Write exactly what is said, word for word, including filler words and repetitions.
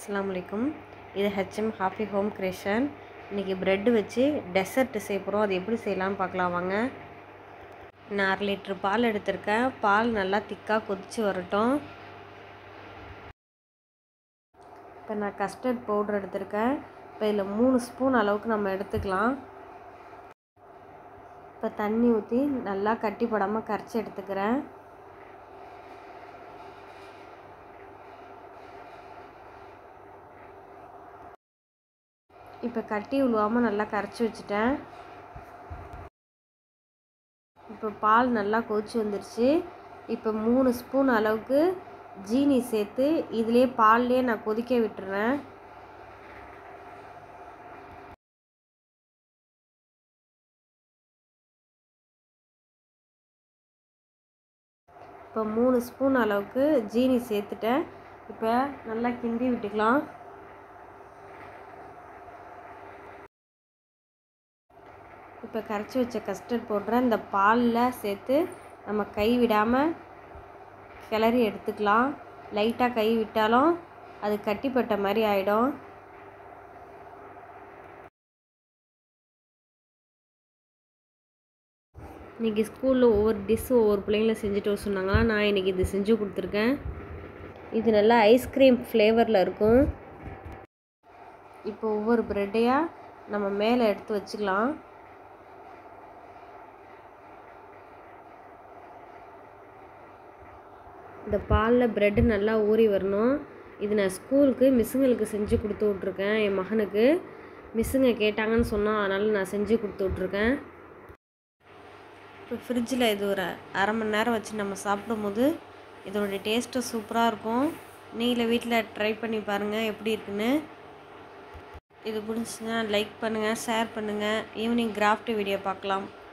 அஸ்ஸலாமு அலைக்கும். இது ஹெச்எம் ஹாஃபி ஹோம் கிரியேஷன். இன்றைக்கி ப்ரெட்டு வச்சு டெசர்ட் செய்ய போகிறோம். அது எப்படி செய்யலாம்னு பார்க்கலாம் வாங்க. நான் அரை லிட்ரு பால் எடுத்திருக்கேன். பால் நல்லா திக்காக கொதித்து வரட்டும். இப்போ நான் கஸ்டர்ட் பவுடர் எடுத்திருக்கேன். இப்போ இதில் மூணு ஸ்பூன் அளவுக்கு நம்ம எடுத்துக்கலாம். இப்போ தண்ணி ஊற்றி நல்லா கட்டி போடாமல் கரைச்சி எடுத்துக்கிறேன். இப்போ கட்டி உழுவாமல் நல்லா கரைச்சி வச்சுட்டேன். இப்போ பால் நல்லா கொதிச்சு வந்துருச்சு. இப்போ மூணு ஸ்பூன் அளவுக்கு ஜீனி சேர்த்து இதிலே பால்லே நான் கொதிக்க விட்டுறேன். இப்போ மூணு ஸ்பூன் அளவுக்கு ஜீனி சேர்த்துட்டேன். இப்போ நல்லா கிண்டி விட்டுக்கலாம். இப்போ கரைச்சி வச்ச கஸ்டர்ட் பவுடரை இந்த பாலில் சேர்த்து நம்ம கை விடாமல் கிளறி எடுத்துக்கலாம். லைட்டாக கை விட்டாலும் அது கட்டிப்பட்ட மாதிரி ஆகிடும். இன்றைக்கி ஸ்கூலில் ஒவ்வொரு டிஷ்ஷு ஒவ்வொரு பிள்ளைங்கள செஞ்சுட்டு வர சொன்னாங்களா, நான் இன்றைக்கி இது செஞ்சு கொடுத்துருக்கேன். இது நல்லா ஐஸ்கிரீம் ஃப்ளேவரில் இருக்கும். இப்போ ஒவ்வொரு ப்ரெட்டையாக நம்ம மேலே எடுத்து வச்சுக்கலாம். இந்த பாலில் ப்ரெட்டு நல்லா ஊறி வரணும். இது நான் ஸ்கூலுக்கு மிஸ்ஸுங்களுக்கு செஞ்சு கொடுத்து விட்ருக்கேன். என் மகனுக்கு மிஸ்ஸுங்க கேட்டாங்கன்னு சொன்னால் அதனால் நான் செஞ்சு கொடுத்து விட்ருக்கேன். இப்போ ஃப்ரிட்ஜில் இது ஒரு அரை மணி நேரம் வச்சு நம்ம சாப்பிடும்போது இதோடைய டேஸ்ட்டு சூப்பராக இருக்கும். நீங்களே வீட்டில் ட்ரை பண்ணி பாருங்கள் எப்படி இருக்குன்னு. இது பிடிச்சிச்சுன்னா லைக் பண்ணுங்கள், ஷேர் பண்ணுங்கள். ஈவினிங் கிராஃப்ட் வீடியோ பார்க்கலாம்.